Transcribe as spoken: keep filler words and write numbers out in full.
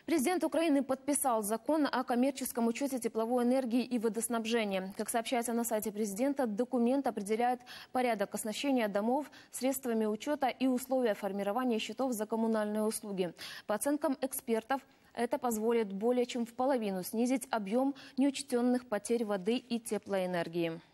Президент Украины подписал закон о коммерческом учете тепловой энергии и водоснабжения. Как сообщается на сайте президента, документ определяет порядок оснащения домов средствами учета и условия формирования счетов за коммунальные услуги. По оценкам экспертов, это позволит более чем в половину снизить объем неучтенных потерь воды и теплоэнергии.